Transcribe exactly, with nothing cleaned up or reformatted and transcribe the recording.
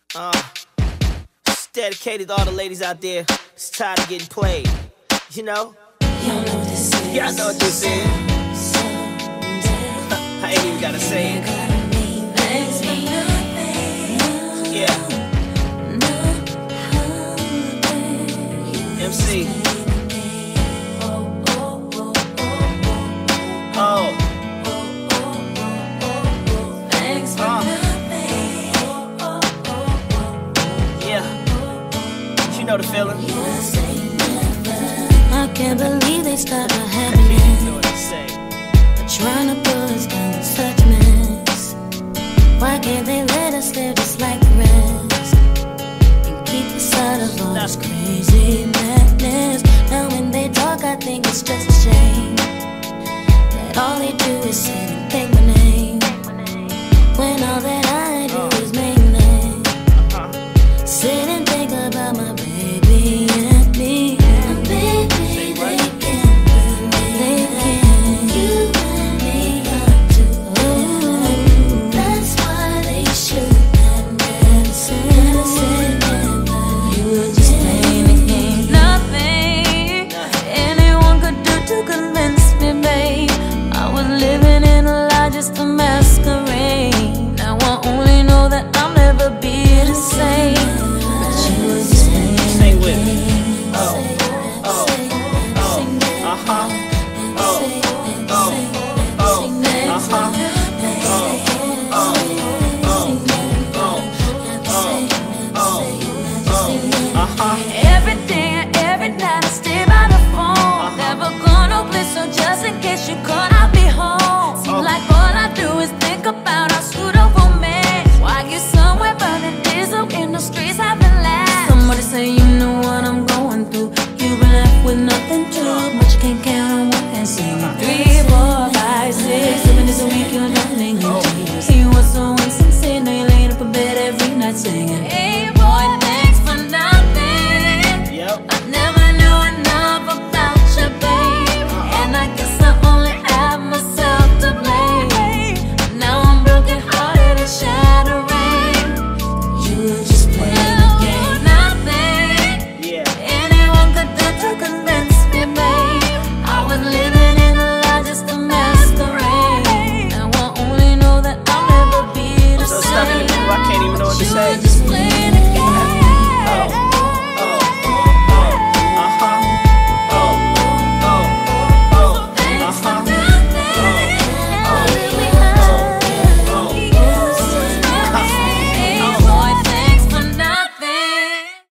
Uh, it's dedicated to all the ladies out there. It's tired of getting played. You know? Y'all know what this is. Y'all know what this is. I ain't even gotta say it. Yeah. M C. Oh. Uh. Yeah. You know the feeling. I can't believe they stopped our happiness. Know what I say. But trying to put us down in such mess. Why can't they let us live just like the rest and keep us out of all this crazy madness? Now when they talk, I think it's just a shame that all they do is sit and take my name, when all that